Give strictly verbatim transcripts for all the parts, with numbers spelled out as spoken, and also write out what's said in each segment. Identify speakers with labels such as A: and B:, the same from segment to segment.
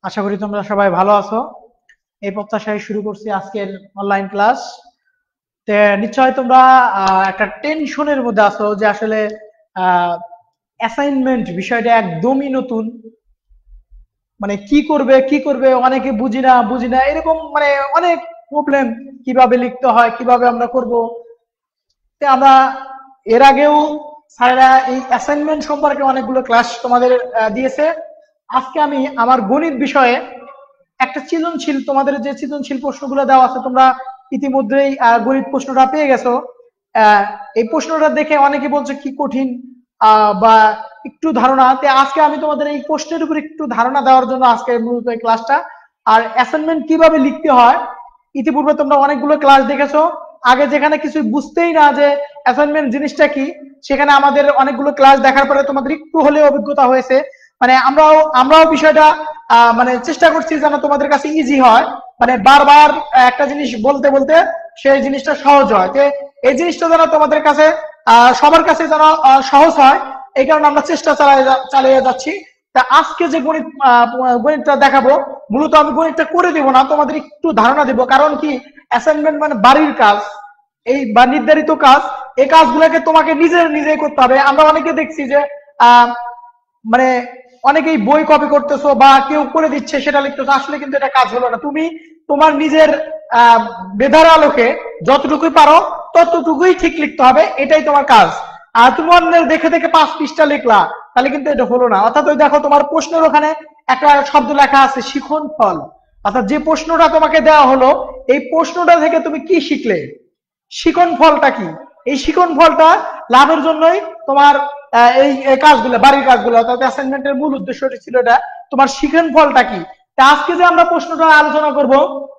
A: আশা করি তোমরা সবাই ভালো আছো। এই প্রত্যাশায় শুরু করছি আজকের অনলাইন ক্লাস। তে নিশ্চয় তোমরা আহ, একটা টেনশনের মধ্যে আছো যে আসলে অ্যাসাইনমেন্ট বিষয়টা একদমই নতুন। মানে কি করবে কি করবে অনেকে বুঝি না বুঝি না এরকম মানে অনেক প্রবলেম। কিভাবে লিখতে হয়, কিভাবে আমরা করব। তে আমরা এর আগেও স্যারেরা এই অ্যাসাইনমেন্ট সম্পর্কে অনেকগুলো ক্লাস তোমাদের আহ, দিয়েছে। আজকে আমি আমার গণিত বিষয়ে একটা সৃজনশীল, তোমাদের যে সৃজনশীল প্রশ্নগুলো দেওয়া আছে তোমরা ইতিমধ্যেই আহ, গণিত প্রশ্নটা পেয়ে গেছো। আহ, এই প্রশ্নটা দেখে অনেকে বলছে কি কঠিন, আহ, বা একটু ধারণা। তে আজকে আমি তোমাদের এই প্রশ্নের উপর একটু ধারণা দেওয়ার জন্য আজকে মূলত এই ক্লাসটা। আর অ্যাসাইনমেন্ট কিভাবে লিখতে হয়, ইতিপূর্বে তোমরা অনেকগুলো ক্লাস দেখেছো। আগে যেখানে কিছু বুঝতেই না যে অ্যাসাইনমেন্ট জিনিসটা কি, সেখানে আমাদের অনেকগুলো ক্লাস দেখার পরে তোমাদের একটু হলেও অভিজ্ঞতা হয়েছে। মানে আমরাও আমরাও বিষয়টা আহ, মানে চেষ্টা করছি যেন তোমাদের কাছে ইজি হয়। মানে বারবার একটা জিনিস বলতে বলতে সেই জিনিসটা সহজ হয়। যে এই জিনিসটা যেন তোমাদের কাছে আহ, সবার কাছে যেন আহ, সহজ হয়, এই কারণে আমরা চেষ্টা চালিয়ে যা- চালিয়ে যাচ্ছি। তা আজকে যে গণিত আহ, গণিতটা দেখাবো, মূলত আমি গণিতটা করে দিব না, তোমাদের একটু ধারণা দিব। কারণ কি, অ্যাসাইনমেন্ট মানে বাড়ির কাজ, এই বা নির্ধারিত কাজ। এই কাজগুলোকে তোমাকে নিজে নিজেই করতে হবে। আমরা অনেকে দেখছি যে আহ মানে অনেকেই বই কপি করতেছো বা কেউ করে দিচ্ছে সেটা লিখতেছো, আসলে কিন্তু এটা কাজ হলো না। তুমি তোমার নিজের আহ মেধার আলোকে যতটুকুই পারো ততটুকুই ঠিক লিখতে হবে, এটাই তোমার কাজ। আর তুমি অন্যের দেখে দেখে পাঁচ পৃষ্ঠা লিখলা, তাহলে কিন্তু এটা হলো না। অর্থাৎ ওই দেখো তোমার প্রশ্নের ওখানে একটা শব্দ লেখা আছে শিখন ফল। অর্থাৎ যে প্রশ্নটা তোমাকে দেওয়া হলো, এই প্রশ্নটা থেকে তুমি কি শিখলে, শিখন ফলটা কি। এই শিখন ফলটা লাভের জন্যই তোমার আহ, এই এই কাজগুলো, বাড়ির কাজগুলো, অর্থাৎ অ্যাসাইনমেন্টের মূল উদ্দেশ্যটি ছিল এটা। তোমার শিখন ফলটা কি। তা আজকে যে আমরা প্রশ্নটা আলোচনা করব,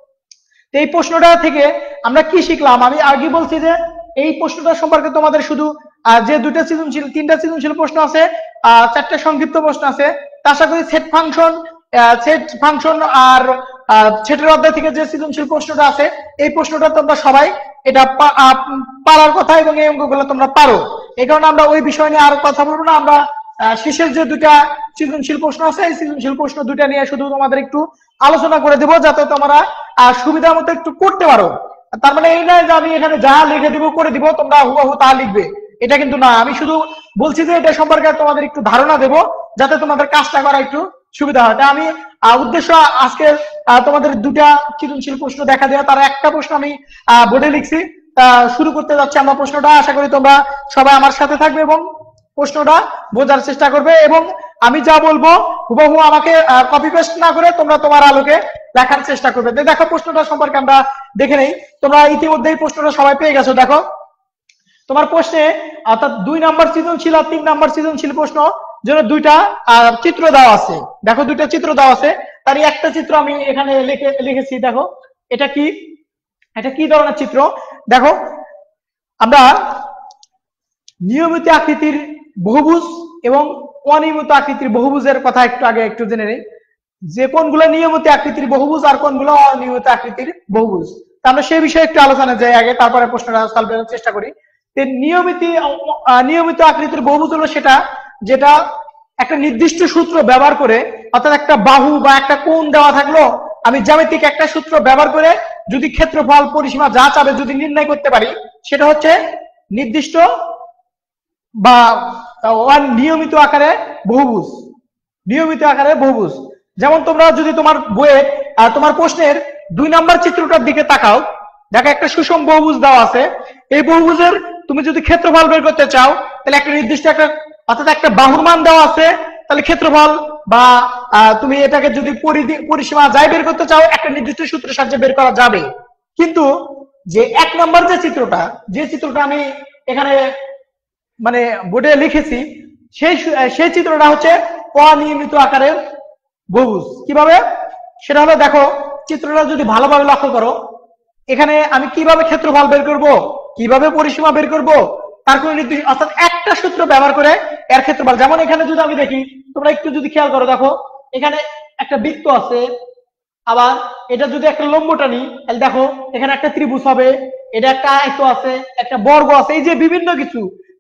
A: তো এই প্রশ্নটা থেকে আমরা কি শিখলাম। আমি আগে বলছি যে এই প্রশ্নটা সম্পর্কে তোমাদের শুধু আহ, যে দুইটা সৃজনশীল তিনটা সৃজনশীল প্রশ্ন আছে, আহ, চারটা সংক্ষিপ্ত প্রশ্ন আছে। তা আশা করি সেট ফাংশন, সেট ফাংশন আর সেটের অধ্যায় থেকে যে সৃজনশীল প্রশ্নটা আছে, এই প্রশ্নটা তোমরা সবাই এটা পা- আহ, পারার কথা, এবং এই অঙ্কগুলো তোমরা পারো। এই কারণে আমরা ওই বিষয় নিয়ে আর কথা বলবো না। আমরা আহ, শেষের যে দুটা সৃজনশীল প্রশ্ন আছে, এই সৃজনশীল প্রশ্ন দুটা নিয়ে শুধু তোমাদের একটু আলোচনা করে দেবো, যাতে তোমরা আহ, সুবিধা মতো একটু করতে পারো। তার মানে এই নয় যে আমি এখানে যা লিখে দিব করে দিব তোমরা হুবহু তা লিখবে, এটা কিন্তু না। আমি শুধু বলছি যে এটা সম্পর্কে তোমাদের একটু ধারণা দেবো, যাতে তোমাদের কাজটা করা একটু সুবিধা হয়। তা আমি আহ, উদ্দেশ্য আজকে আহ, তোমাদের দুটা সৃজনশীল প্রশ্ন দেখা দেওয়া, তার একটা প্রশ্ন আমি বোর্ডে লিখছি। তা শুরু করতে যাচ্ছি আমরা প্রশ্নটা। আশা করি তোমরা সবাই আমার সাথে থাকবে এবং প্রশ্নটা বোঝার চেষ্টা করবে, এবং আমি যা বলবো হুবহু আমাকে কপি পেস্ট না করে তোমরা তোমার আলোকে লেখার চেষ্টা করবে। তো দেখো প্রশ্নটা সম্পর্কে আমরা দেখে নেই। তোমরা ইতিমধ্যেই প্রশ্নটা সবাই পেয়ে গেছো। দেখো তোমার প্রশ্নে, অর্থাৎ দুই নাম্বার সৃজনশীল আর তিন নাম্বার সৃজনশীল প্রশ্ন জন্য দুইটা আহ, চিত্র দেওয়া আছে। দেখো দুইটা চিত্র দেওয়া আছে, তারই একটা চিত্র আমি এখানে লিখে লিখেছি। দেখো এটা কি, এটা কি ধরনের চিত্র। দেখো আমরা নিয়মিত আকৃতির বহুভুজ এবং অনিয়মিত আকৃতির বহুভুজের কথা একটু আগে একটু জেনে নেই, যে কোনগুলো নিয়মিত আকৃতির বহুভুজ আর কোনগুলো অনিয়মিত আকৃতির বহুভুজ। তা আমরা সেই বিষয়ে একটু আলোচনা যাই আগে, তারপরে প্রশ্নটা সলভ করার চেষ্টা করি। নিয়মিত নিয়মিত আকৃতির বহুভুজ হলো সেটা যেটা একটা নির্দিষ্ট সূত্র ব্যবহার করে, অর্থাৎ একটা বাহু বা একটা কোণ দেওয়া থাকলো, আমি জ্যামিতিক একটা সূত্র ব্যবহার করে যদি ক্ষেত্রফল পরিসীমা যা চাবে যদি নির্ণয় করতে পারি, সেটা হচ্ছে নির্দিষ্ট বা নিয়মিত আকারে বহুভুজ। নিয়মিত আকারে বহুভুজ, যেমন তোমরা যদি তোমার বইয়ে তোমার প্রশ্নের দুই নাম্বার চিত্রটার দিকে তাকাও, দেখো একটা সুষম বহুভুজ দেওয়া আছে। এই বহুভুজের তুমি যদি ক্ষেত্রফল বের করতে চাও, তাহলে একটা নির্দিষ্ট একটা, অর্থাৎ একটা বাহুর মান দেওয়া আছে, তাহলে ক্ষেত্রফল বা তুমি এটাকে যদি পরিধি পরিসীমা যাই বের করতে চাও, একটা নির্দিষ্ট সূত্রের সাহায্যে বের করা যাবে। কিন্তু যে এক নাম্বার যে চিত্রটা, যে চিত্রটা আমি এখানে মানে বোর্ডে লিখেছি, সেই সেই চিত্রটা হচ্ছে অনিয়মিত আকারের বহুভুজ। কিভাবে সেটা হলো, দেখো চিত্রটা যদি ভালোভাবে লক্ষ্য করো, এখানে আমি কিভাবে ক্ষেত্রফল বের করব, কিভাবে পরিসীমা বের করব, তার কোনো নির্দিষ্ট, অর্থাৎ একটা সূত্র ব্যবহার করে এর ক্ষেত্রফল। যেমন এখানে যদি আমি দেখি, তোমরা একটু যদি খেয়াল করো, দেখো এখানে একটা বৃত্ত আছে, আবার এটা যদি একটা লম্ব টানি, তাহলে দেখো এখানে একটা ত্রিভুজ হবে, এটা একটা আয়ত আছে, একটা বর্গ আছে। এই যে বিভিন্ন কিছু,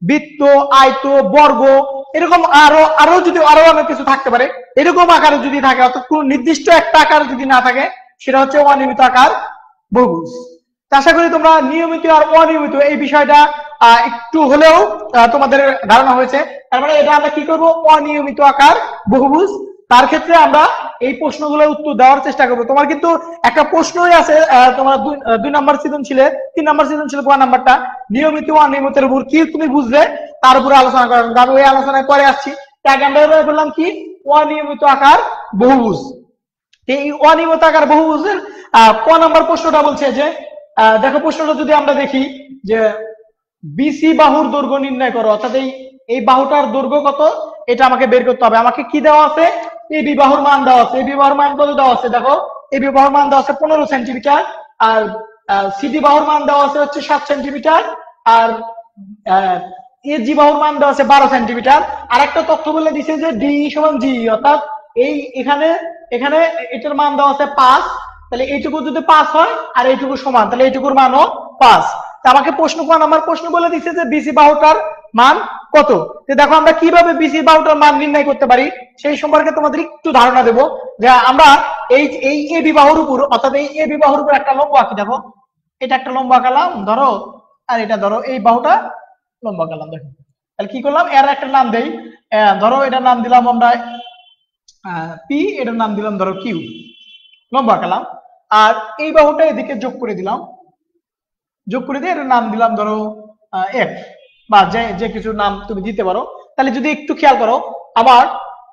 A: বৃত্ত, আয়ত, বর্গ, এরকম আরো আরো যদি আরো অনেক কিছু থাকতে পারে, এরকম আকারে যদি থাকে, অর্থাৎ কোন নির্দিষ্ট একটা আকার যদি না থাকে, সেটা হচ্ছে অনিয়মিত আকার বহুভুজ। আশা করি তোমরা নিয়মিত আর অনিয়মিত এই বিষয়টা একটু হলেও তোমাদের ধারণা হয়েছে। তার মানে এটা আমরা কি করব, অনিয়মিত আকার বহুভুজ। তার ক্ষেত্রে আমরা এই প্রশ্নগুলোর উত্তর দেওয়ার চেষ্টা করবো। তোমার কিন্তু একটা প্রশ্নই আছে, তোমার দুই নাম্বার সৃজনশীলে, তিন নাম্বার সৃজনশীল কোন নাম্বারটা, নিয়মিত অনিয়মিতের উপর কি তুমি বুঝলে তার উপরে আলোচনা করা। আমি ওই আলোচনায় করে আসছি। আগে আমরা বললাম কি, অনিয়মিত আকার বহুভুজ। এই অনিয়মিত আকার বহুভুজের ক নাম্বার প্রশ্নটা বলছে যে, দেখো প্রশ্নটা যদি আমরা দেখি যে বিসি বাহুর দৈর্ঘ্য নির্ণয় করো, অর্থাৎ এই এই বাহুটার দৈর্ঘ্য কত এটা আমাকে বের করতে হবে। আমাকে কি দেওয়া আছে, এই বিবাহুর মান দেওয়া আছে। এই বিবাহুর মান কত দেওয়া আছে, দেখো এই বিবাহুর মান দেওয়া আছে পনেরো সেন্টিমিটার, আর সিডি বাহুর মান দেওয়া আছে হচ্ছে সাত সেন্টিমিটার, আর এ জি বাহুর মান দেওয়া আছে বারো সেন্টিমিটার। আর একটা তথ্য বলে দিছে যে ডি সমান জি, অর্থাৎ এই এখানে এখানে এটার মান দেওয়া আছে পাঁচ, তাহলে এইটুকু যদি পাঁচ হয় আর এইটুকু সমান, তাহলে এইটুকুর মানও পাঁচ। আমাকে প্রশ্ন কোন আমার প্রশ্ন বলে দিচ্ছে যে বিসি বাহুটার মান কত। দেখো আমরা কিভাবে বিসি বাহুটার মান নির্ণয় করতে পারি সেই সম্পর্কে তোমাদের একটু ধারণা দেব। যে আমরা এই এই এ বি বাহুর উপর, অর্থাৎ এই এ বি বাহুর উপর একটা লম্ব আঁকি। দেখো এটা একটা লম্ব আঁকালাম ধরো, আর এটা ধরো এই বাহুটা লম্ব আঁকালাম। দেখো তাহলে কি করলাম, এর একটা নাম দেই, ধরো এটার নাম দিলাম আমরা পি, এটার নাম দিলাম ধরো কিউ, লম্ব আঁকালাম। আর এই বাহুটা এদিকে যোগ করে দিলাম, যোগ করে দিয়ে এটার নাম দিলাম ধরো এফ, বা যে যে কিছু নাম তুমি দিতে পারো। তাহলে যদি একটু খেয়াল করো, আবার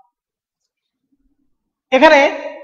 A: এখানে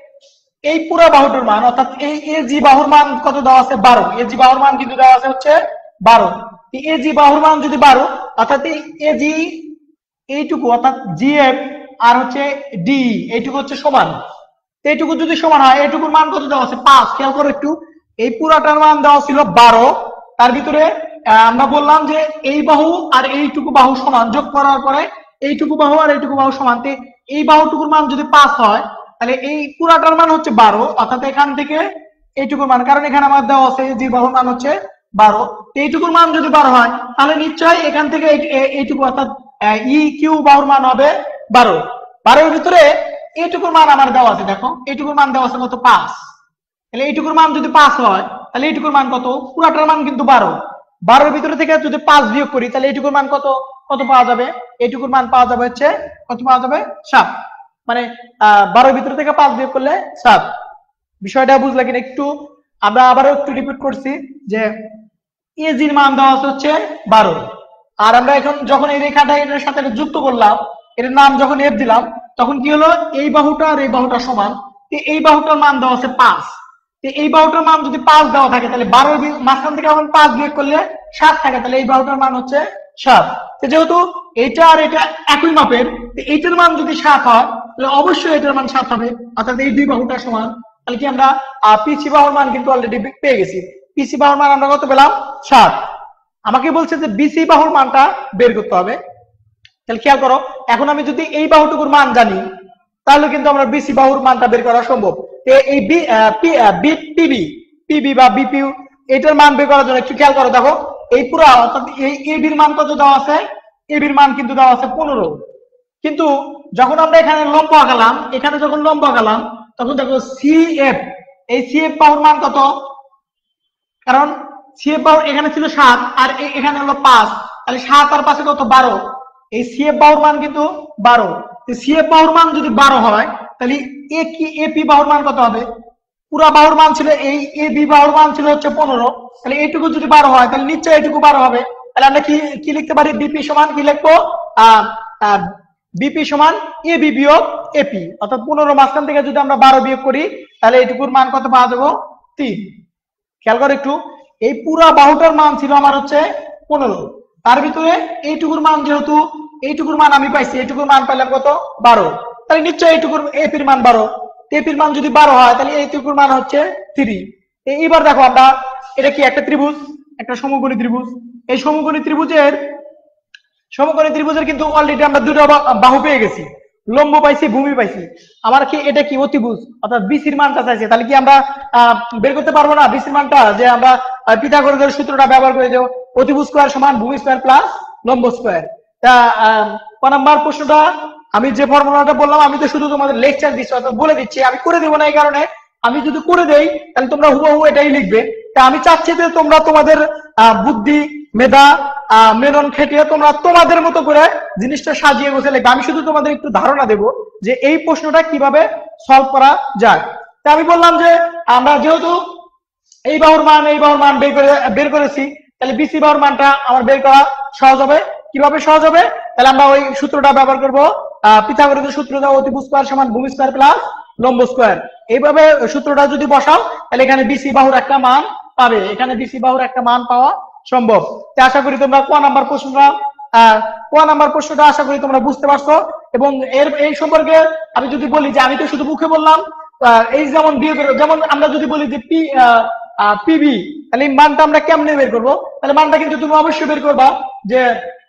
A: এই পুরো বাহুটার মান, অর্থাৎ এই এ জি বাহুর মান কত দেওয়া আছে, বারো। এ জি বাহুর মান কিন্তু দেওয়া আছে হচ্ছে বারো। এ জি বাহুর মান যদি বারো, অর্থাৎ এই এ জি এইটুকু, অর্থাৎ জি এফ আর হচ্ছে ডি এইটুকু হচ্ছে সমান। এইটুকু যদি সমান হয়, এইটুকুর মান কত দেওয়া আছে, পাঁচ। খেয়াল করো একটু, এই পুরাটার মান দেওয়া ছিল বারো, তার ভিতরে আমরা বললাম যে এই বাহু আর এইটুকু বাহু সমান, যোগ করার পরে এইটুকু বাহু আর এইটুকু বাহু সমান। এই বাহুটুকুর মান যদি পাঁচ হয়, তাহলে এই পুরাটার মান হচ্ছে বারো, অর্থাৎ এখান থেকে এইটুকুর মান, কারণ এখানে আমার দেওয়া আছে যে বাহুর মান হচ্ছে বারো, এইটুকুর মান যদি বারো হয়, তাহলে নিশ্চয়ই এখান থেকে এইটুকু, অর্থাৎ ই কিউ বাহুর মান হবে বারো। বারোর ভিতরে এইটুকুর মান আমার দেওয়া আছে, দেখো এইটুকুর মান দেওয়া আছে কত, পাঁচ। তাহলে এইটুকুর মান যদি পাঁচ হয়, তাহলে এইটুকুর মান কত, পুরাটার মান কিন্তু বারো। বারোর ভিতরে থেকে যদি পাঁচ বিয়োগ করি, তাহলে এইটুকুর মান কত কত পাওয়া যাবে, এইটুকুর মান পাওয়া যাবে হচ্ছে কত পাওয়া যাবে, সাত। মানে আহ বারোর ভিতরে থেকে পাঁচ বিয়োগ করলে সাত। বিষয়টা বুঝলে কিনা একটু আমরা আবারও একটু রিপিট করছি যে এজির মান দেওয়া হচ্ছে বারো, আর আমরা এখন যখন এই রেখাটা এটার সাথে যুক্ত করলাম, এর নাম যখন এফ দিলাম, তখন কি হলো, এই বাহুটা আর এই বাহুটা সমান। এই বাহুটার মান দেওয়া আছে পাঁচ। এই বাহুটার মান যদি পাঁচ দেওয়া থাকে, তাহলে বারোর মাঝখান থেকে এখন পাঁচ বিয়োগ করলে সাত থাকে, তাহলে এই বাহুটার মান হচ্ছে সাত। যেহেতু এটা আর এটা একই মাপের, এইটার মান যদি সাত হয়, তাহলে অবশ্যই এটার মান সাত হবে, অর্থাৎ এই দুই বাহুটা সমান। তাহলে কি আমরা পিসি বাহুর মান কিন্তু অলরেডি পেয়ে গেছি। পিসি বাহুর মান আমরা কত পেলাম, সাত। আমাকে বলছে যে বিসি বাহুর মানটা বের করতে হবে। তাহলে খেয়াল করো, এখন আমি যদি এই বাহুটুকুর মান জানি, তাহলে কিন্তু আমরা বিসি বাহুর মানটা বের করা সম্ভব। এই পিবি পিবি বা বিপিউ এটার মান বের করার জন্য একটু খেয়াল করো, দেখো এই পুরো, অর্থাৎ এই এবির মান কত দেওয়া আছে, এবির মান কিন্তু দেওয়া আছে পনেরো। কিন্তু যখন আমরা এখানে লম্ব আঁকালাম, এখানে যখন লম্ব আঁকালাম, তখন দেখো সিএফ, এই সিএফ বাহুর মান কত, কারণ সিএফ বাহুর এখানে ছিল সাত আর এখানে হলো পাঁচ, তাহলে সাত আর পাঁচে কত, বারো। এই সিএফ বাহুর মান কিন্তু বারো। সিএফ বাহুর মান যদি বারো হয়, তাহলে এ কি এপি বাহুর মান কত হবে, পুরা বাহুর মান ছিল এই এ বি বাহুর মান ছিল হচ্ছে পনেরো, তাহলে এইটুকু যদি বারো হয়, তাহলে নিশ্চয়ই এইটুকু বারো হবে। তাহলে আমরা কি কি লিখতে পারি, বিপি সমান কি লিখবো, আহ বিপি সমান এ বি বিয়োগ এপি, অর্থাৎ পনেরো মাঝখান থেকে যদি আমরা বারো বিয়োগ করি, তাহলে এইটুকুর মান কত পাওয়া যাবো, তিন। খেয়াল করো একটু, এই পুরা বাহুটার মান ছিল আমার হচ্ছে পনেরো, তার ভিতরে এইটুকুর মান, যেহেতু এইটুকুর মান আমি পাইছি, এইটুকুর মান পাইলাম কত, বারো, তাহলে নিশ্চয়ই এইটুকুর এপির মান বারো। এপির মান যদি বারো হয়, তাহলে এইটুকুর মান হচ্ছে থ্রি। এইবার দেখো আমরা, এটা কি একটা ত্রিভুজ, একটা সমকোণী ত্রিভুজ। এই সমকোণী ত্রিভুজের সমকোণী ত্রিভুজের কিন্তু অলরেডি আমরা দুটো বাহু পেয়ে গেছি, লম্ব পাইছি, ভূমি পাইছি। আমার কি এটা কি অতিভুজ, অর্থাৎ বিসির মানটা চাইছে, তাহলে কি আমরা বের করতে পারবো না বিসির মানটা, যে আমরা পিথাগোরাসের সূত্রটা ব্যবহার করে যে অতিভুজ স্কয়ার সমান ভূমি স্কয়ার প্লাস লম্ব স্কয়ার। তা ক নাম্বার প্রশ্নটা আমি যে ফর্মুলাটা বললাম আমি তো শুধু তোমাদের লেকচার দিচ্ছি অর্থাৎ বলে দিচ্ছি, আমি করে দেবো না এই কারণে আমি যদি করে দেই তাহলে তোমরা হুবহু এটাই লিখবে। তা আমি চাচ্ছি যে তোমরা তোমাদের বুদ্ধি মেধা মেনন খেটিয়ে তোমরা তোমাদের মতো করে জিনিসটা সাজিয়ে গোছে লিখবে। আমি শুধু তোমাদের একটু ধারণা দেব যে এই প্রশ্নটা কিভাবে সলভ করা যায়। তা আমি বললাম যে আমরা যেহেতু এই বাহুর মান এই বাহুর মান বের করে বের করেছি, তাহলে বিসি বাহুর মানটা আমার বের করা সহজ হবে। কিভাবে সহজ হবে? তাহলে আমরা ওই সূত্রটা ব্যবহার করবো, পিথাগোরাসের সূত্র দাও, অতিভুজ স্কয়ার সমান ভূমি স্কয়ার প্লাস লম্ব স্কয়ার। এইভাবে সূত্রটা যদি বসাও তাহলে এখানে বিসি বাহুর একটা মান পাবে, এখানে বিসি বাহুর একটা মান পাওয়া সম্ভব। তো আশা করি তোমরা ক নাম্বার প্রশ্নটা আহ ক নাম্বার প্রশ্নটা আশা করি তোমরা বুঝতে পারছো। এবং এর এই সম্পর্কে আমি যদি বলি যে আমি তো শুধু মুখে বললাম, এই যেমন যেমন আমরা যদি বলি যে পি পিবি, তাহলে এই মানটা আমরা কেমনে বের করবো? তাহলে মানটা কিন্তু তুমি অবশ্যই বের করবা যে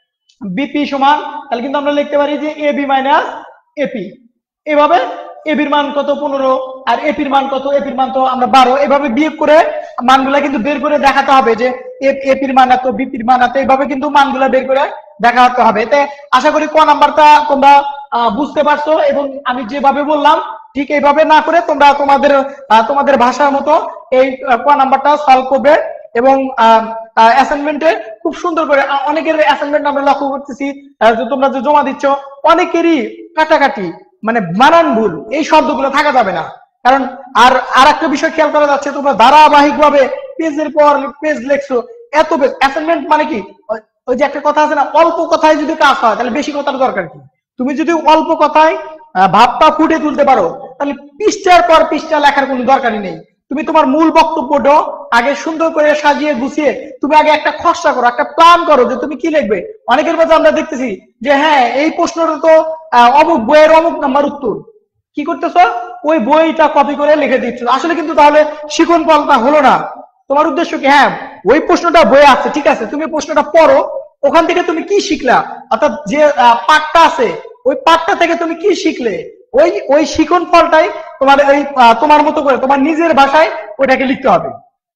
A: বিপি সমান, তাহলে কিন্তু আমরা লিখতে পারি যে এবি মাইনাস এপি। এভাবে এবির মান কত পনেরো আর এপির মান কত, এপির মান তো আমরা বারো, এভাবে বিয়োগ করে মানগুলা কিন্তু বের করে দেখাতে হবে যে এপির মান এত বিপির মান এত, এইভাবে কিন্তু মানগুলা বের করে দেখাতে হবে। এতে আশা করি ক নাম্বারটা তোমরা বুঝতে পারছো এবং আমি যেভাবে বললাম ঠিক এইভাবে না করে তোমরা তোমাদের তোমাদের ভাষার মতো এই ক নাম্বারটা সলভ করবে। এবং অ্যাসাইনমেন্টে খুব সুন্দর করে অনেকের অ্যাসাইনমেন্ট আমরা লক্ষ্য করতেছি তোমরা যে জমা দিচ্ছ অনেকেরই কাটাকাটি মানে বানান ভুল, এই শব্দগুলো থাকা যাবে না। কারণ আর আর একটা বিষয় খেয়াল করা যাচ্ছে, তোমরা ধারাবাহিক ভাবে পেজের পর পেজ লেখছো, এত পেজ। অ্যাসাইনমেন্ট মানে কি, ওই যে একটা কথা আছে না, অল্প কথায় যদি কাজ হয় তাহলে বেশি কথার দরকার কি? তুমি যদি অল্প কথায় ভাবটা ফুটে তুলতে পারো তাহলে পৃষ্ঠার পর পৃষ্ঠা লেখার কোনো দরকারই নেই। তুমি তোমার মূল বক্তব্যটা আগে সুন্দর করে সাজিয়ে গুছিয়ে তুমি আগে একটা খসড়া করো, একটা প্ল্যান করো যে তুমি কি লিখবে। অনেকের মাঝে আমরা দেখতেছি যে হ্যাঁ এই প্রশ্নটা তো অমুক বইয়ের অমুক নাম্বার উত্তর, কি করতেছো ওই বইটা কপি করে লিখে দিচ্ছ। আসলে কিন্তু তাহলে শিখন ফলটা হলো না। তোমার উদ্দেশ্য কি? হ্যাঁ ওই প্রশ্নটা বইয়ে আছে, ঠিক আছে, তুমি প্রশ্নটা পড়ো, ওখান থেকে তুমি কি শিখলা, অর্থাৎ যে পাঠটা আছে ওই পাঠটা থেকে তুমি কি শিখলে, ওই ওই শিখন ফলটাই তোমার এই তোমার মতো করে তোমার নিজের ভাষায় ওইটাকে লিখতে হবে।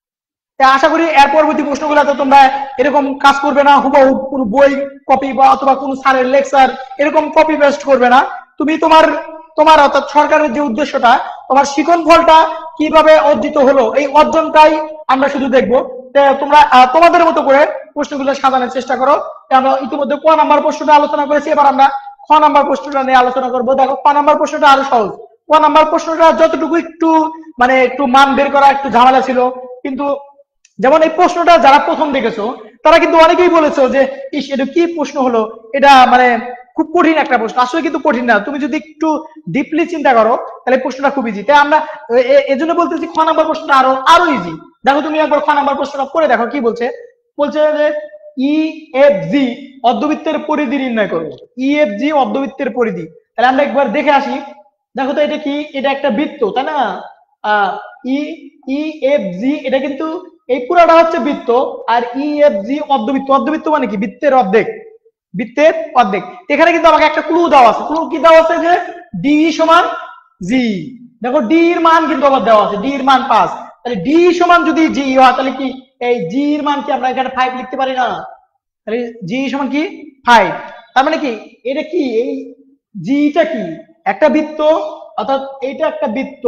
A: আশা করি এর পরবর্তী প্রশ্নগুলোতে তোমরা এরকম কাজ করবে না, হুবহু কোনো বই কপি বা অথবা কোনো স্যারের লেকচার এরকম কপি পেস্ট করবে না। তুমি তোমার তোমার অর্থাৎ সরকারের যে উদ্দেশ্যটা, তোমার শিখন ফলটা কিভাবে অর্জিত হলো এই অর্জনটাই আমরা শুধু দেখবো। তোমরা তোমাদের মতো করে প্রশ্নগুলো সাজানোর চেষ্টা করো। আমরা ইতিমধ্যে ক নাম্বার প্রশ্নটা আলোচনা করেছি, এবার আমরা খ নাম্বার প্রশ্নটা নিয়ে আলোচনা করবো। দেখো ক নাম্বার প্রশ্নটা আরো সহজ। ক নাম্বার প্রশ্নটা যতটুকু একটু মানে একটু মান বের করা একটু ঝামেলা ছিল, কিন্তু যেমন এই প্রশ্নটা যারা প্রথম দেখেছো তারা কিন্তু অনেকেই বলেছো যে ইস এটা কি প্রশ্ন হলো, এটা মানে খুব কঠিন একটা প্রশ্ন। আসলে কিন্তু কঠিন না, তুমি যদি একটু ডিপলি চিন্তা করো তাহলে প্রশ্নটা খুব ইজি। তাই আমরা এজন্য বলতেছি খ নাম্বার প্রশ্নটা আরো আরো ইজি। দেখো তুমি একবার খ নাম্বার প্রশ্নটা পড়ে দেখো কি বলছে। বলছে যে ই এফ জি অর্ধবৃত্তের পরিধি নির্ণয় করো। ই এফ জি অর্ধবৃত্তের পরিধি, তাহলে আমরা একবার দেখে আসি। দেখো তো এটা কি, এটা একটা বৃত্ত তাই না? আহ ই ই এফ জি এটা কিন্তু এই পুরাটা হচ্ছে বৃত্ত, আর ই এফ জি অর্ধবৃত্ত। অর্ধবৃত্ত মানে কি? বৃত্তের অর্ধেক, বৃত্তের অর্ধেক। এখানে কিন্তু আমাকে একটা ক্লু দেওয়া আছে। ক্লু কি দেওয়া আছে? যে ডি সমান জি। দেখো ডি এর মান কিন্তু আবার দেওয়া আছে, ডি এর মান পাঁচ। তাহলে ডি সমান যদি জি হয় তাহলে কি এই জি এর মান কি আমরা এখানে ফাইভ লিখতে পারি না? তাহলে জি সমান কি ফাইভ। তার মানে কি এটা কি, এই জিটা কি একটা বৃত্ত, অর্থাৎ এইটা একটা বৃত্ত,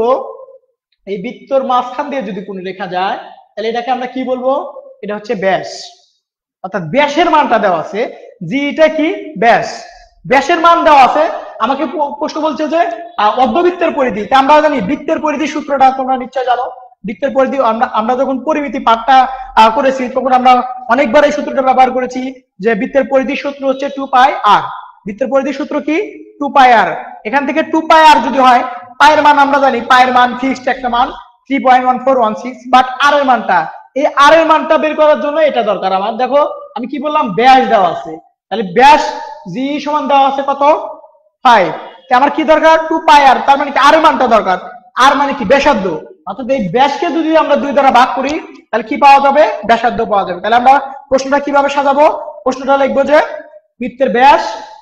A: এই বৃত্তর মাঝখান দিয়ে যদি কোনো রেখা যায় তাহলে এটাকে আমরা কি বলবো? এটা হচ্ছে ব্যাস। অর্থাৎ ব্যাসের মানটা দেওয়া আছে, জি এটা কি ব্যাস, ব্যাসের মান দেওয়া আছে। আমাকে প্রশ্ন বলছে যে অর্ধবৃত্তের পরিধি। আমরা জানি বৃত্তের পরিধি সূত্রটা তোমরা নিশ্চয় জানো। বৃত্তের পরিধি আমরা আমরা যখন পরিমিতি পাঠটা করেছি তখন আমরা অনেকবার এই সূত্রটা ব্যবহার করেছি যে বৃত্তের পরিধি সূত্র হচ্ছে টু পাই আর। বৃত্তের পরিধি সূত্র কি? Two pi r. এখান থেকে টু পাই আর যদি হয়, পায়ের মান আমরা জানি পায়ের মান ফিক্সড একটা মান three point one four one six, but r এর মানটা, এই আর এর মানটা বের করার জন্য এটা দরকার আমার। দেখো আমি কি বললাম, ব্যাস দেওয়া আছে, তাহলে ব্যাস জি সমান দেওয়া আছে কত? ফাইভ। আমার কি দরকার? Two pi r. তার মানে কি আর এর মানটা দরকার। আর মানে কি ব্যাসার্ধ, অর্থাৎ এই ব্যাসকে যদি আমরা দুই দ্বারা ভাগ করি তাহলে কি পাওয়া যাবে? ব্যাসার্ধ পাওয়া যাবে। তাহলে আমরা প্রশ্নটা কিভাবে সাজাবো? প্রশ্নটা লিখবো যে বৃত্তের ব্যাস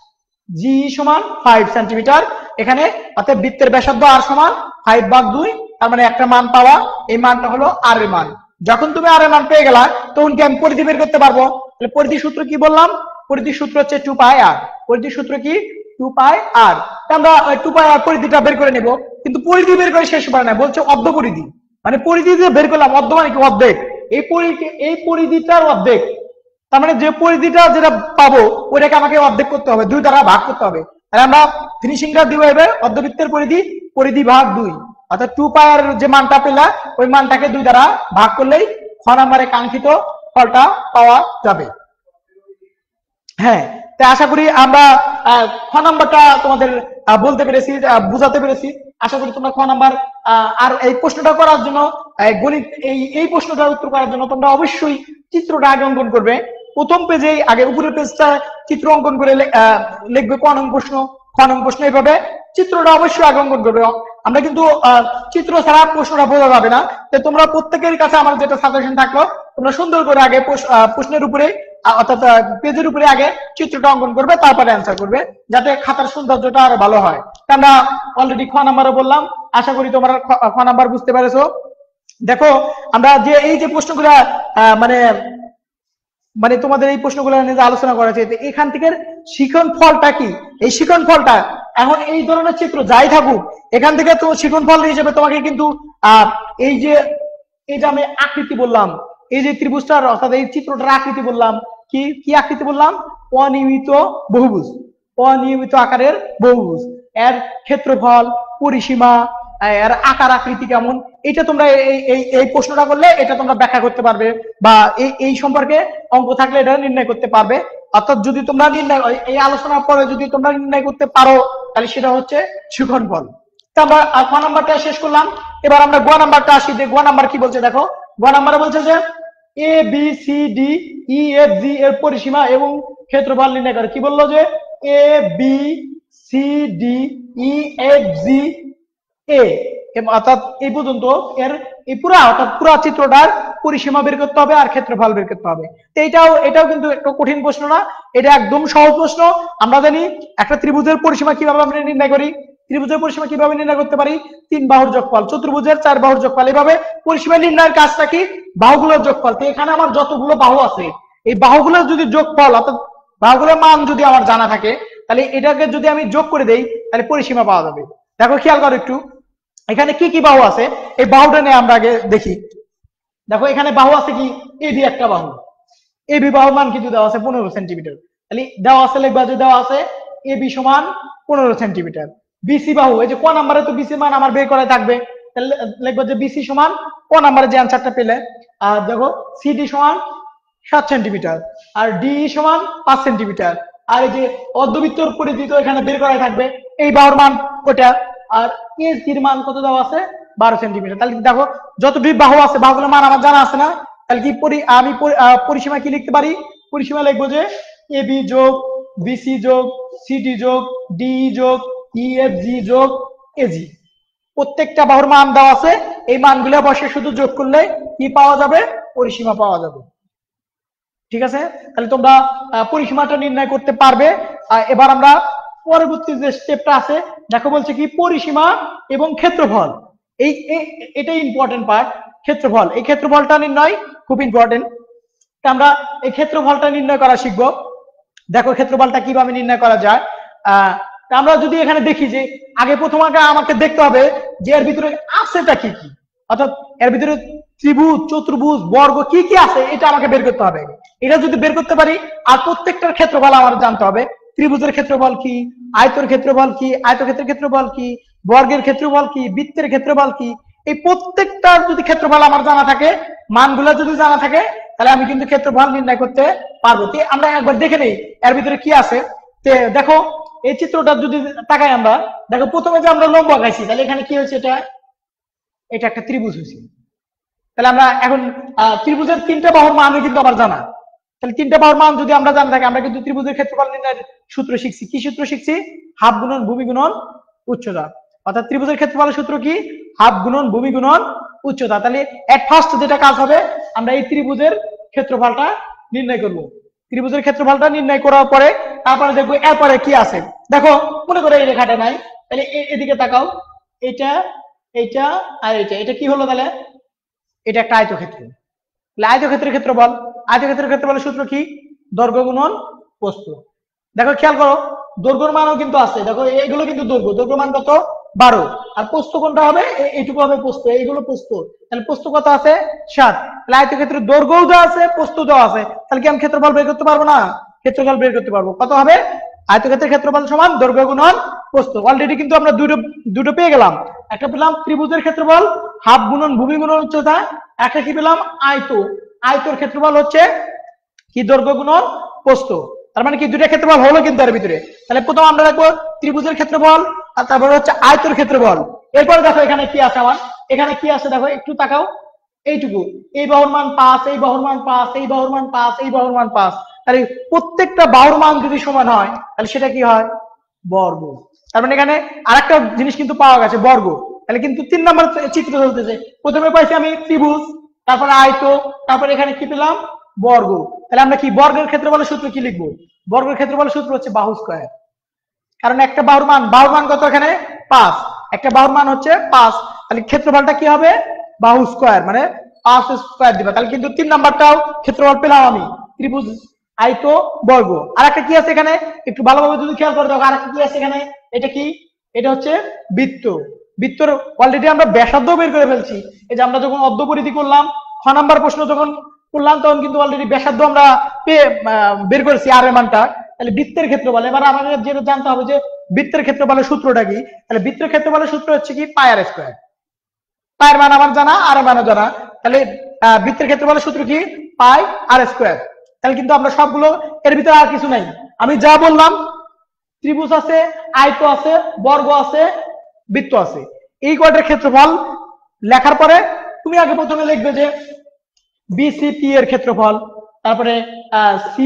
A: জি সমান ফাইভ সেন্টিমিটার, এখানে অর্থাৎ বৃত্তের ব্যাসার্ধ আর সমান ফাইভ ভাগ দুই, তার মানে একটা মান পাওয়া, এই মানটা হলো আর এর মান। যখন তুমি আর এর মান পেয়ে গেলা তখন কি আমি পরিধি বের করতে পারবো? তাহলে পরিধি সূত্র কি বললাম? পরিধির সূত্র হচ্ছে টু পাই আর। পরিধির সূত্র কি? Two pi r. আমরা টু পাই আর পরিধিটা বের করে নেব, কিন্তু পরিধি বের করে শেষ করে না, বলছে অর্ধ পরিধি, মানে পরিধি যে বের করলাম, অর্ধ মানে কি অর্ধেক, এই পরিধি এই পরিধিটার অর্ধেক, তার মানে যে পরিধিটা যেটা পাবো ওইটাকে আমাকে অর্ধেক করতে হবে, দুই দ্বারা ভাগ করতে হবে। তাহলে আমরা ফিনিশিংটা দিব এবার অর্ধবৃত্তের পরিধি, পরিধি ভাগ দুই, অর্থাৎ টু পাই আর যে মানটা পেলা ওই মানটাকে দুই দ্বারা ভাগ করলেই খ নম্বরে কাঙ্ক্ষিত ফলটা পাওয়া যাবে। হ্যাঁ, তো আশা করি আমরা খ নাম্বারটা তোমাদের বলতে পেরেছি, বুঝাতে পেরেছি। আশা করি তোমরা খ নাম্বার আর এই প্রশ্নটা করার জন্য, গণিত এই এই প্রশ্নটার উত্তর করার জন্য তোমরা অবশ্যই চিত্রটা আগে অঙ্কন করবে। প্রথম পেজে আগে উপরের পেজটা চিত্র অঙ্কন করে লিখবে ক নং প্রশ্ন, খ নং প্রশ্ন, এইভাবে চিত্রটা অবশ্যই আগে অঙ্কন করবে। আমরা কিন্তু চিত্র ছাড়া প্রশ্নটা বোঝা যাবে না। তো তোমরা প্রত্যেকের কাছে আমার যেটা সাজেশন থাকলো, তোমরা সুন্দর করে আগে প্রশ্নের উপরে অর্থাৎ পেজের উপরে আগে চিত্রটা অঙ্কন করবে, তারপরে অ্যান্সার করবে, যাতে খাতার সৌন্দর্যটা আরো ভালো হয়। আমরা অলরেডি খ নাম্বারও বললাম, আশা করি তোমরা খ নাম্বার বুঝতে পেরেছো। দেখো আমরা যে এই যে প্রশ্নগুলো মানে মানে তোমাদের এই প্রশ্নগুলো নিয়ে আলোচনা করা হয়েছে, এখান থেকে শিখন ফলটা কি, এই শিখন ফলটা এখন এই ধরনের চিত্র যাই থাকুক, এখান থেকে তো শিখন ফল হিসেবে তোমাকে কিন্তু আহ এই যে এই যে আমি আকৃতি বললাম, এই যে ত্রিভুজটার অর্থাৎ এই চিত্রটার আকৃতি বললাম, কি কি আকৃতি বললাম? অনিয়মিত বহুভুজ, অনিয়মিত আকারের বহুভুজ। এর ক্ষেত্রফল, পরিসীমা, এর আকার আকৃতি কেমন, এটা তোমরা এই এই প্রশ্নটা করলে এটা তোমরা ব্যাখ্যা করতে পারবে, বা এই এই সম্পর্কে অঙ্ক থাকলে এটা নির্ণয় করতে পারবে। অর্থাৎ যদি তোমরা নির্ণয় এই আলোচনার পরে যদি তোমরা নির্ণয় করতে পারো, তাহলে সেটা হচ্ছে শিখনফল। আমরা ক নাম্বারটা শেষ করলাম, এবার আমরা গ নাম্বারটা আসি। গ নাম্বার কি বলছে দেখো, গ নাম্বারে বলছে যে A B C D E F G এর পরিসীমা এবং ক্ষেত্রফল নির্ণয় করে। কি বললো? যে A B C D E F G A, অর্থাৎ এই পর্যন্ত এর এই পুরা অর্থাৎ পুরা চিত্রটার পরিসীমা বের করতে হবে আর ক্ষেত্রফল বের করতে হবে। তো এটাও এটাও কিন্তু একটু কঠিন প্রশ্ন না, এটা একদম সহজ প্রশ্ন। আমরা জানি একটা ত্রিভুজের পরিসীমা কিভাবে আমরা নির্ণয় করি, ত্রিভুজের পরিসীমা কিভাবে নির্ণয় করতে পারি? তিন বাহুর যোগফল, চতুর্ভুজের চার বাহুর যোগফল। এভাবে পরিসীমা নির্ণয়ের কাজটা কি? বাহুগুলোর যোগফল। তো এখানে আমার যতগুলো বাহু আছে, এই বাহুগুলোর যদি যোগফল অর্থাৎ বাহুগুলোর মান যদি আমার জানা থাকে, তাহলে এটাকে যদি আমি যোগ করে দেই তাহলে পরিসীমা পাওয়া যাবে। দেখো খেয়াল করো একটু, এখানে কি কি বাহু আছে এই বাহুটা নিয়ে আমরা আগে দেখি। দেখো এখানে বাহু আছে কি? এবি একটা বাহু, এবি বাহুর মান কিন্তু দেওয়া আছে পনেরো সেন্টিমিটার। তাহলে দেওয়া আছে লিখবা যে দেওয়া আছে এবি সমান পনেরো সেন্টিমিটার। বিসি বাহু, এই যে ক নাম্বারে তো বিসি মান আমার বের করা থাকবে, তাহলে লিখবা যে বিসি সমান ক নাম্বারে যে অ্যানসারটা পেলে। আর দেখো সিডি সমান সাত সেন্টিমিটার, আর ডি সমান পাঁচ সেন্টিমিটার। আর এই যে অর্ধবৃত্তর পরিধি তো এখানে বের করা থাকবে, এই বাহুর মান ওটা। আর এর মান কত দেওয়া আছে? বারো সেন্টিমিটার। তাহলে দেখো যতটি বাহু আছে বাহুগুলোর মান আমার জানা আছে না? তাহলে কি আমি পরিসীমা কি লিখতে পারি? পরিসীমা লিখবো যে এবি যোগ বিসি যোগ সিডি যোগ ডি যোগ ইএফজি যোগ এজি। প্রত্যেকটা বাহুর মান দেওয়া আছে, এই মানগুলো বসে শুধু যোগ করলে কি পাওয়া যাবে? পরিসীমা পাওয়া যাবে। ঠিক আছে, তাহলে তোমরা পরিসীমাটা নির্ণয় করতে পারবে। এবার আমরা পরবর্তী যে স্টেপটা আছে, দেখো বলছে কি পরিসীমা এবং ক্ষেত্রফল। এই এটাই ইম্পর্টেন্ট পার্ট, ক্ষেত্রফল। এই ক্ষেত্রফলটা নির্ণয় খুব ইম্পর্টেন্ট। আমরা এই ক্ষেত্রফলটা নির্ণয় করা শিখবো। দেখো ক্ষেত্রফলটা কিভাবে নির্ণয় করা যায়। আহ আমরা যদি এখানে দেখি যে আগে প্রথম আগে আমাকে দেখতে হবে যে এর ভিতরে আছেটা কি কি, অর্থাৎ এর ভিতরে ত্রিভুজ, চতুর্ভুজ, বর্গ কি কি আছে এটা আমাকে বের করতে হবে। এটা যদি বের করতে পারি, আর প্রত্যেকটার ক্ষেত্রফল আমার জানতে হবে। ত্রিভুজের ক্ষেত্রফল কি, আয়তর ক্ষেত্রফল কি, আয়তক্ষেত্রের ক্ষেত্রফল কি, বর্গের ক্ষেত্রফল কি, বৃত্তের ক্ষেত্রফল কি, এই প্রত্যেকটার যদি ক্ষেত্রফল আমার জানা থাকে, মানগুলো যদি জানা থাকে, তাহলে আমি কিন্তু ক্ষেত্রফল নির্ণয় করতে পারবো। আমরা একবার দেখে নেই এর ভিতরে কি আছে। দেখো এই চিত্রটা যদি তাকাই আমরা, দেখো প্রথমে যে আমরা লম্ব আঁকাইছি, তাহলে এখানে কি হয়েছে? এটা এটা একটা ত্রিভুজ হয়েছে। তাহলে আমরা এখন ত্রিভুজের তিনটা বাহুর মান কিন্তু আমার জানা। তাহলে তিনটা বাহুর মান যদি আমরা জানা থাকি, আমরা কিন্তু ত্রিভুজের ক্ষেত্রফল নির্ণয়ের সূত্র শিখছি। কি সূত্র শিখছি? হাফ গুণন ভূমি গুণন উচ্চতা। অর্থাৎ ত্রিভুজের ক্ষেত্রফলের সূত্র কি? হাফ গুণন ভূমি গুণন উচ্চতা। তাহলে এট ফার্স্ট যেটা কাজ হবে, আমরা এই ত্রিভুজের ক্ষেত্রফলটা নির্ণয় করব। ত্রিভুজের ক্ষেত্রফলটা নির্ণয় করার পরে তারপরে দেখবো এরপরে কি আছে। দেখো মনে করে এই রেখাটা নাই, তাহলে এদিকে তাকাও, এটা এইটা আর এটা, এটা কি হলো? তাহলে এটা একটা আয়তক্ষেত্র। আয়তক্ষেত্রের ক্ষেত্রফল, আয়তক্ষেত্রের ক্ষেত্রফলের সূত্র কি? দৈর্ঘ্য গুণন প্রস্থ। দেখো খেয়াল করো দৈর্ঘ্যের মানও কিন্তু আছে, দেখো এইগুলো কিন্তু দৈর্ঘ্য, দৈর্ঘ্য মান কত বারো, আর প্রস্থ কোনটা হবে এইটুকু হবে প্রস্থ, এইগুলো প্রস্থ। তাহলে প্রস্থ কত আছে সাত। তাহলে আয়তক্ষেত্রের দৈর্ঘ্যও দেওয়া আছে প্রস্থ দেওয়া আছে, তাহলে কি আমি ক্ষেত্রফল বের করতে পারবো না? ক্ষেত্রফল বের করতে পারবো। কত হবে? আয়তক্ষেত্রের ক্ষেত্রফল সমান দৈর্ঘ্য গুণন প্রস্থ। অলরেডি কিন্তু আমরা দুটো দুটো পেয়ে গেলাম। একটা পেলাম ত্রিভুজের ক্ষেত্রফল হাফ গুণন ভূমি গুণন উচ্চতা, একটা কি পেলাম আয়ত, আয়তর ক্ষেত্রফল হচ্ছে কি দৈর্ঘ্য গুণন প্রস্থ। তার মানে কি দুইটা ক্ষেত্রফল হলো কিন্তু এর ভিতরে। তাহলে প্রথম আমরা রাখবো ত্রিভুজের ক্ষেত্রফল, আর তারপরে হচ্ছে আয়তর ক্ষেত্রফল। এরপর দেখো এখানে কি আছে আমার, এখানে কি আছে দেখো একটু তাকাও, এইটুকু, এই বাহুর মান পাঁচ, এই বাহুর মান পাঁচ, এই বাহুর মান পাঁচ, এই বাহুর মান পাঁচ। তাহলে প্রত্যেকটা বাহুর মান যদি সমান হয় তাহলে সেটা কি হয়? বর্গ। তার মানে এখানে আরেকটা জিনিস কিন্তু পাওয়া গেছে, বর্গ। তাহলে কিন্তু তিন নম্বর চিত্র চলতেছে। প্রথমে পাইছি আমি ত্রিভুজ, তারপরে আয়ত, তারপরে এখানে কি পেলাম? বর্গ। তাহলে আমরা কি বর্গের ক্ষেত্রফলের সূত্র কি লিখবো? বর্গের ক্ষেত্রফলের সূত্র হচ্ছে বাহু স্কয়ার। কারণ একটা বাহুর মান, বাহুর মান কত এখানে পাঁচ, একটা বাহুর মান হচ্ছে পাঁচ, তাহলে ক্ষেত্রফলটা কি হবে? বাহু স্কয়ার, মানে পাঁচ স্কয়ার দিবা। তাহলে কিন্তু তিন নাম্বারটাও ক্ষেত্রফল পেলাম আমি, ত্রিভুজ আয়ত বর্গ। আর একটা কি আছে এখানে একটু ভালোভাবে যদি খেয়াল করে দেখো, আর একটা কি আছে এখানে, এটা কি? এটা হচ্ছে বৃত্ত। বৃত্তর অলরেডি আমরা ব্যাসার্ধ বের করে ফেলছি। এই যে আমরা যখন অর্ধপরিধি করলাম, ছ নাম্বার প্রশ্ন যখন করলাম তখন কিন্তু অলরেডি ব্যাসার্ধ আমরা পেয়ে বের করেছি আর এর মানটা। তাহলে বৃত্তের ক্ষেত্রফল, এবার আমাদের যেটা জানতে হবে যে বৃত্তের ক্ষেত্রফলের সূত্রটা কি। তাহলে বৃত্তের ক্ষেত্রফলের সূত্র হচ্ছে কি পাই আর স্কয়ার। পায়ের মান আমার জানা, আর এর মানও জানা। তাহলে বৃত্তের ক্ষেত্রফলের সূত্র কি? Pi r square. তাহলে কিন্তু আমরা সবগুলো, এর ভিতরে আর কিছু নাই। আমি যা বললাম, ত্রিভুজ আছে, আয়ত আছে, বর্গ আছে, বৃত্ত আছে, এই কয়টার ক্ষেত্রফল লেখার পরে তুমি আগে প্রথমে লিখবে যে বিসিপি এর ক্ষেত্রফল, তারপরে সি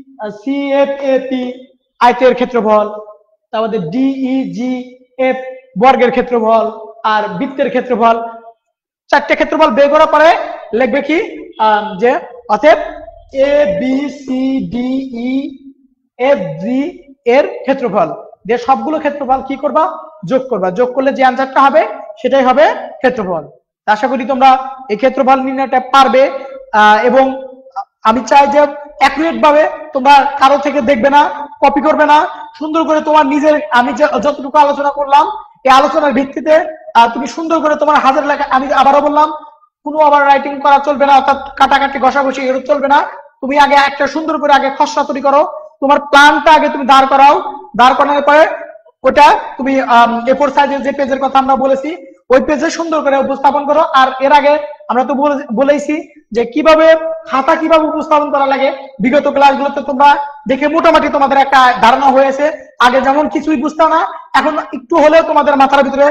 A: সিএফএপি আয়তের ক্ষেত্রফল, তারপরে ডিইজি এফ বর্গের ক্ষেত্রফল, আর বৃত্তের ক্ষেত্রফল। চারটে ক্ষেত্রফল বের করার পরে লিখবে কি যে অতএব A B C D E F G এর ক্ষেত্রফল দিয়ে সবগুলো ক্ষেত্রফল কি করবা? যোগ করবা। যোগ করলে যে অ্যানসারটা হবে সেটাই হবে ক্ষেত্রফল। আশা করি তোমরা এই ক্ষেত্রফল নির্ণয়টা পারবে। এবং আমি চাই যে অ্যাকুরেট ভাবে তোমরা কারো থেকে দেখবে না, কপি করবে না, সুন্দর করে তোমার নিজের, আমি যতটুকু আলোচনা করলাম এই আলোচনার ভিত্তিতে তুমি সুন্দর করে তোমার হাজার লেখা, আমি আবারও বললাম কোনো ওভার রাইটিং করা চলবে না, অর্থাৎ কাটাকাটি ঘষাঘষি এর চলবে না। তুমি আগে একটা সুন্দর করে আগে খসড়া তৈরি করো, তোমার প্ল্যানটা আগে তুমি দাঁড় করাও, দাঁড় করানোর পরে ওটা তুমি এ ফোর সাইজের যে পেজের কথা আমরা বলেছি ওই পেজে সুন্দর করে উপস্থাপন করো। আর এর আগে আমরা তো বলেইছি যে কিভাবে খাতা কিভাবে উপস্থাপন করা লাগে, বিগত ক্লাসগুলোতে তোমরা দেখে মোটামুটি তোমাদের একটা ধারণা হয়েছে। আগে যেমন কিছুই বুঝতাম না, এখন একটু হলেও তোমাদের মাথার ভিতরে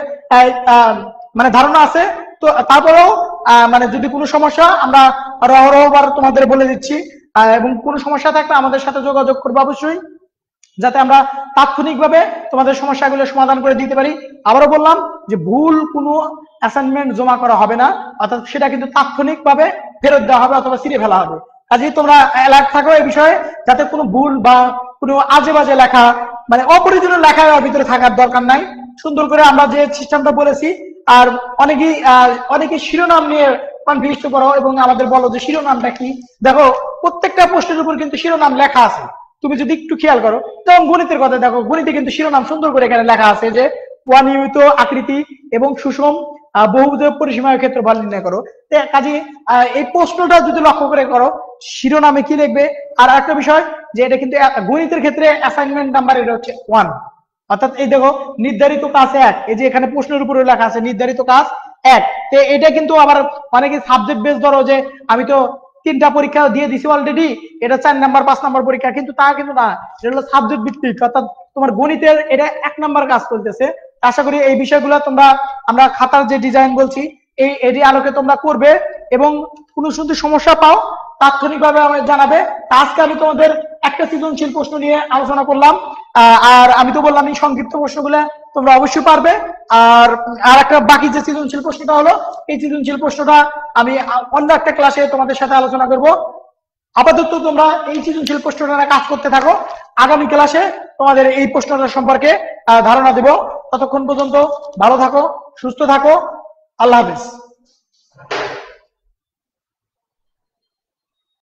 A: মানে ধারণা আছে। তো তারপরেও মানে যদি কোনো সমস্যা, আমরা রহরহবার তোমাদের বলে দিচ্ছি, এবং কোনো সমস্যা থাকলে আমাদের সাথে যোগাযোগ করবে অবশ্যই, যাতে আমরা তাৎক্ষণিকভাবে তোমাদের সমস্যাগুলো সমাধান করে দিতে পারি। আবারও বললাম যে ভুল কোনো অ্যাসাইনমেন্ট জমা করা হবে না, অর্থাৎ সেটা কিন্তু তাৎক্ষণিকভাবে ফেরত দেওয়া হবে অথবা ছিঁড়ে ফেলা হবে। কাজেই তোমরা অ্যালার্ট থাকো এই বিষয়ে, যাতে কোনো ভুল বা কোনো আজে বাজে লেখা, মানে অপরিজনীয় লেখা এর ভিতরে থাকার দরকার নাই। সুন্দর করে আমরা যে সিস্টেমটা বলেছি, আর অনেকেই অনেকে শিরোনাম নিয়ে কনফিউজ করো এবং আমাদের বলো যে শিরোনামটা কি। দেখো প্রত্যেকটা পোস্টের উপর কিন্তু শিরোনাম লেখা আছে, তুমি যদি একটু খেয়াল করো। যেমন গণিতের কথা দেখো, গণিতে কিন্তু শিরোনাম সুন্দর করে এখানে লেখা আছে যে অনিয়মিত আকৃতি এবং সুষম বহুভুজ পরিসীমার ক্ষেত্রফল নির্ণয় করো। কাজে এই প্রশ্নটা যদি লক্ষ্য করে করো শিরোনামে কি লিখবে। আর একটা বিষয় যে এটা কিন্তু গণিতের ক্ষেত্রে অ্যাসাইনমেন্ট নাম্বার এটা হচ্ছে ওয়ান, অর্থাৎ এই দেখো নির্ধারিত কাজ এক, এই যে এখানে প্রশ্নের উপরে লেখা আছে নির্ধারিত কাজ এক। তো এটা কিন্তু আবার অনেকে সাবজেক্ট বেস ধরো যে আমি তো তিনটা পরীক্ষা দিয়ে দিছি অলরেডি, এটা চার নাম্বার পাঁচ নাম্বার পরীক্ষা, কিন্তু তা কিন্তু না, এটা হলো সাবজেক্ট ভিত্তিক, অর্থাৎ তোমার গণিতের এটা এক নাম্বার কাজ করতেছে। আশা করি এই বিষয়গুলো তোমরা, আমরা খাতার যে ডিজাইন বলছি এই এটি আলোকে তোমরা করবে, এবং কোনো শুধু সমস্যা পাও তাৎক্ষণিকভাবে আমাদের জানাবে। আজকে আমি তোমাদের একটা সৃজনশীল প্রশ্ন নিয়ে আলোচনা করলাম, আর আমি তো বললাম এই সংক্ষিপ্ত প্রশ্নগুলো তোমরা অবশ্যই পারবে। আর আর একটা বাকি যে সৃজনশীল প্রশ্নটা হলো, এই সৃজনশীল প্রশ্নটা আমি অন্য একটা ক্লাসে তোমাদের সাথে আলোচনা করব। আপাতত তোমরা এই সৃজনশীল প্রশ্নটা কাজ করতে থাকো, আগামী ক্লাসে তোমাদের এই প্রশ্নটা সম্পর্কে ধারণা দেব। ততক্ষণ পর্যন্ত ভালো থাকো, সুস্থ থাকো, আল্লাহ হাফেজ।